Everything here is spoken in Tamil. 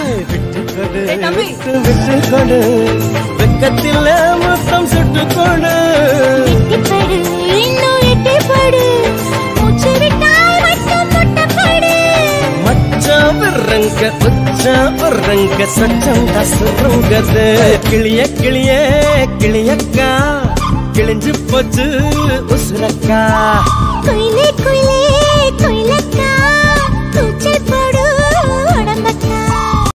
விட்டு கொடு வெக்கத்தில் மொத்தம் சுட்டு கொடு இன்னும் எட்டிப்படு மூச்சு விட்டால் மட்டும் முட்டப்படு மச்சான் விரங்க உச்சான் விரங்க சச்சம் கசுருங்கது கிளிய கிளிய கிளியக்கா கிழிஞ்சு போச்சு உசுரக்கா குயிலே குயிலே குயிலே